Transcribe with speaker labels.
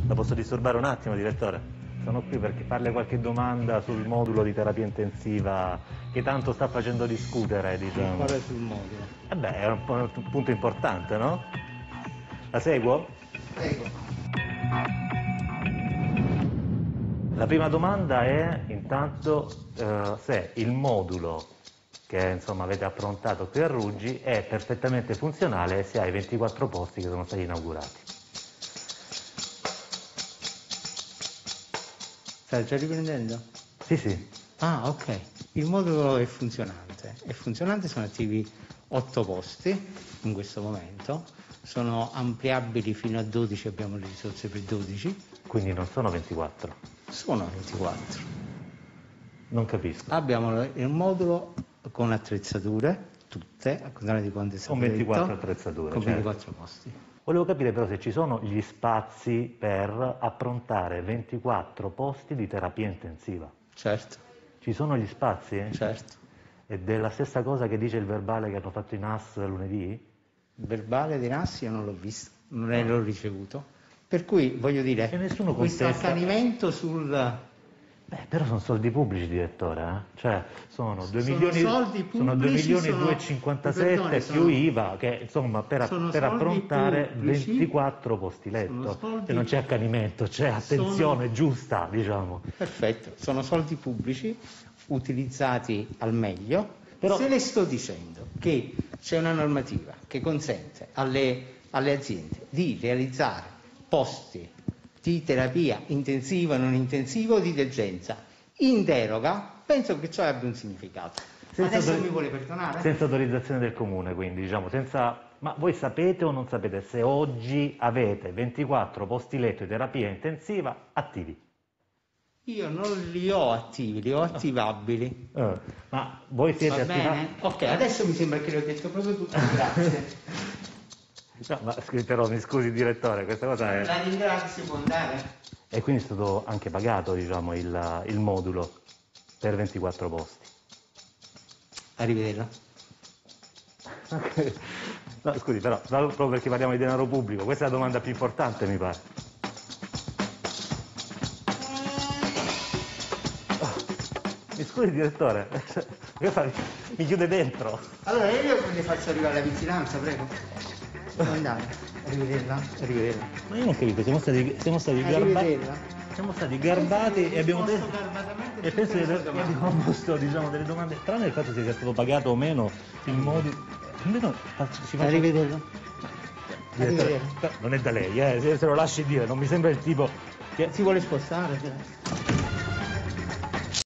Speaker 1: La posso disturbare un attimo, direttore? Sono qui perché farle qualche domanda sul modulo di terapia intensiva che tanto sta facendo discutere, diciamo.
Speaker 2: Quale sul modulo?
Speaker 1: Beh, è un punto importante, no? La seguo?
Speaker 2: Prego.
Speaker 1: La prima domanda è intanto se il modulo che insomma avete approntato qui a Ruggi è perfettamente funzionale e se ha i 24 posti che sono stati inaugurati.
Speaker 2: Stai già riprendendo?
Speaker 1: Sì, sì.
Speaker 2: Ah, ok. Il modulo è funzionante. È funzionante, sono attivi 8 posti in questo momento. Sono ampliabili fino a 12, abbiamo le risorse per 12.
Speaker 1: Quindi non sono 24.
Speaker 2: Sono 24.
Speaker 1: Non capisco.
Speaker 2: Abbiamo il modulo con attrezzature, tutte, a controllo di quante sono.
Speaker 1: Con 24 attrezzature,
Speaker 2: con
Speaker 1: certo.
Speaker 2: 24 posti.
Speaker 1: Volevo capire però se ci sono gli spazi per approntare 24 posti di terapia intensiva.
Speaker 2: Certo,
Speaker 1: Ci sono gli spazi?
Speaker 2: certo.
Speaker 1: Ed è la stessa cosa che dice il verbale che hanno fatto i NAS lunedì?
Speaker 2: Il verbale dei Nassi io non l'ho visto, non l'ho ricevuto. Per cui, voglio dire,
Speaker 1: E nessuno
Speaker 2: questo
Speaker 1: contesta.
Speaker 2: accanimento sul...
Speaker 1: Però sono soldi pubblici, direttore, eh? Cioè, sono 2
Speaker 2: Sono
Speaker 1: milioni,
Speaker 2: soldi
Speaker 1: sono 2
Speaker 2: pubblici,
Speaker 1: milioni e
Speaker 2: sono-
Speaker 1: 257
Speaker 2: perdoni,
Speaker 1: più
Speaker 2: sono-
Speaker 1: IVA, che insomma per
Speaker 2: sono
Speaker 1: per
Speaker 2: soldi
Speaker 1: approntare
Speaker 2: pubblici,
Speaker 1: 24 posti
Speaker 2: sono
Speaker 1: letto.
Speaker 2: soldi-
Speaker 1: E non c'è accanimento, c'è attenzione giusta, diciamo.
Speaker 2: Perfetto, sono soldi pubblici utilizzati al meglio.
Speaker 1: Però-
Speaker 2: Se le sto dicendo che c'è una normativa che consente alle aziende di realizzare posti di terapia intensiva, non intensiva o di degenza in deroga, penso che ciò abbia un significato. Adesso mi vuole perdonare?
Speaker 1: Senza autorizzazione del comune, quindi, diciamo, senza... Ma voi sapete o non sapete se oggi avete 24 posti letto di terapia intensiva attivi?
Speaker 2: Io non li ho attivi, li ho attivabili.
Speaker 1: Ma voi siete
Speaker 2: Va bene?
Speaker 1: attivati?
Speaker 2: Ok, adesso mi sembra che le ho detto proprio tutto, grazie.
Speaker 1: No, ma però mi scusi direttore, questa cosa è...
Speaker 2: La ringrazio, può andare?
Speaker 1: E quindi è stato anche pagato, diciamo, il modulo per 24 posti.
Speaker 2: Arrivederla.
Speaker 1: No, scusi, però, proprio perché parliamo di denaro pubblico, questa è la domanda più importante, mi pare. Mi scusi direttore, che fa? Mi chiude dentro.
Speaker 2: Allora io le faccio arrivare la vigilanza, prego. Può andare? Arrivederla. Arrivederla.
Speaker 1: Ma io non capisco, siamo stati garbati.
Speaker 2: Arrivederla.
Speaker 1: Siamo stati garbati e abbiamo
Speaker 2: risposto
Speaker 1: detto.
Speaker 2: garbatamente
Speaker 1: E penso
Speaker 2: tutte
Speaker 1: che
Speaker 2: queste domande.
Speaker 1: abbiamo posto, diciamo, delle domande, tranne il fatto se sia stato pagato o meno il modo. Almeno ci faccia...
Speaker 2: Arrivederla.
Speaker 1: Direttore, non è da lei, se lo lasci dire, non mi sembra il tipo che...
Speaker 2: Si vuole spostare?